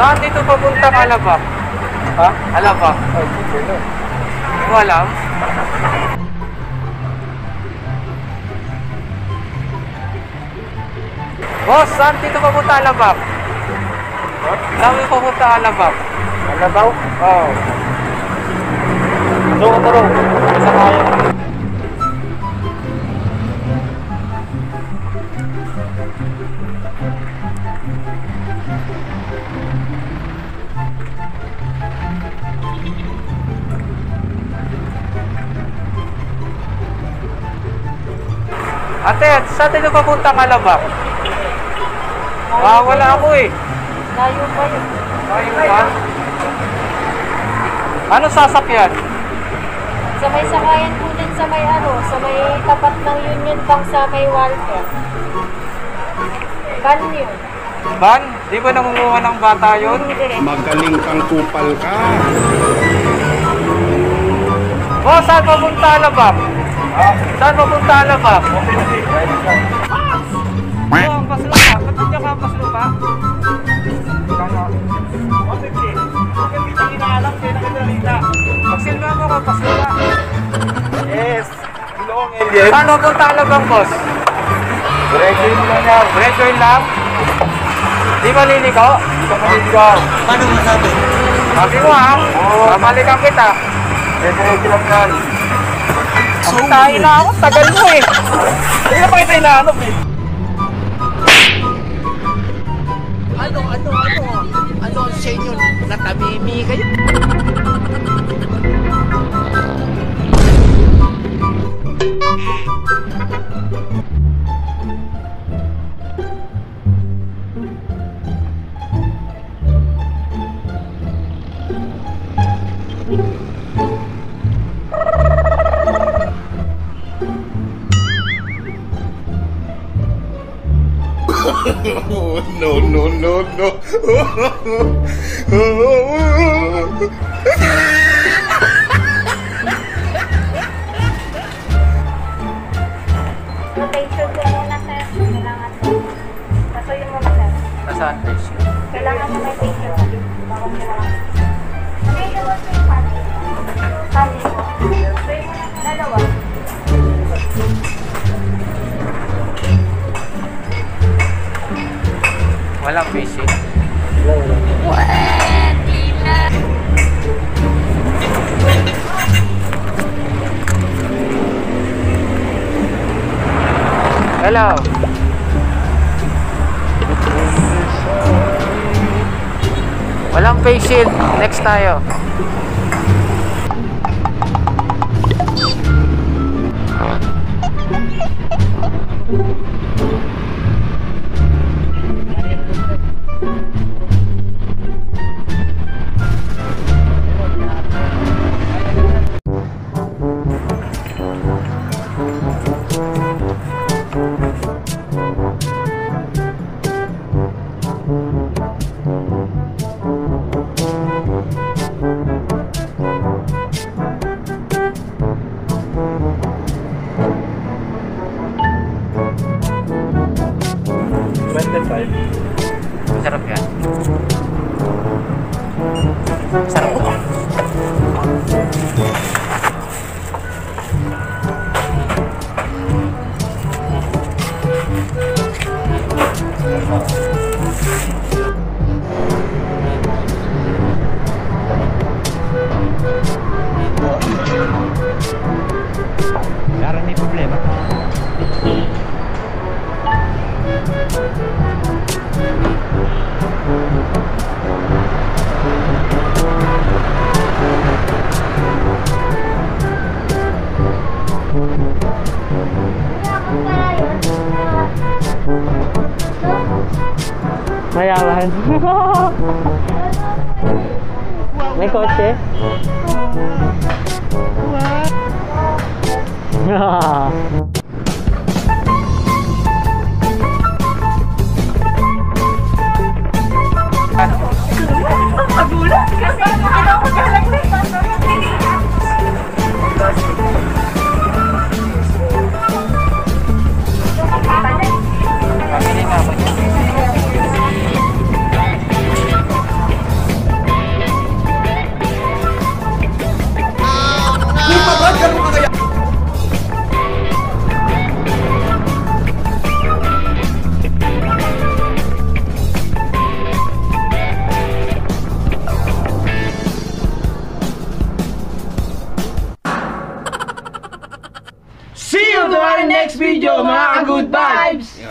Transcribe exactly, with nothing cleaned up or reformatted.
Saan dito papuntang Alabang? Ha? Alabang? Ay, hindi na. Hindi mo alam? Boss, saan dito papunta Alabang? What? Saan dito papunta Alabang? Alabaw? Oo. So, ito rin. Sa kaya. Ate, saan dito papuntang Alabang? Ah, wala ako eh. Layo pa yun. Ayun ba? Ano sasakyan? Sa may sakayan po din sa may ano, sa may tapat ng Union Bank sa may Walter. Ban yun. Ban? Di ba nangunguha ng bata yun? Magaling kang kupal ka. Boss, saan papunta Alabang? Ha? Saan papunta Alabang? Okay na, sige. Right lang. Oh, ang paslupa. Ba't hindi ka paslupa? Kano? one fifty. Bakit kita kinaalam kayo nakadalita? Magsilba mo ko, paslupa. Yes. Ilong, Elias. Saan papunta Alabang, boss? Diretso mo lang yan. Diretso yun lang? Di ba liliko? Hindi ka maliligaw. Paano masabi? Sabi mo ha? Oo. Mamalikan kita. Eh, diretso lang yan. So, tayo na ako. Tagal mo eh. Hindi na pa kita inaanap eh. Ano, ano, ano? Ano sa inyo? Natamimi kayo? No, no, no, no. Rotation ko muna sir. Kailangan ko. Pasuyin mo na sir. Nasaan face yun? Kailangan mo may patient. Bawang kailangan. May dalawa sa yung pati. Pati mo. Pasuyin mo na dalawa. Walang face eh. Hello. Walang face shield. Next tayo. twenty-five. Masarap yan. Masarap po. Parang may problema. Mayaman. May kotse? Magulat kasi ano ko talaga. Pamili nga ako. video mga ka-good vibes!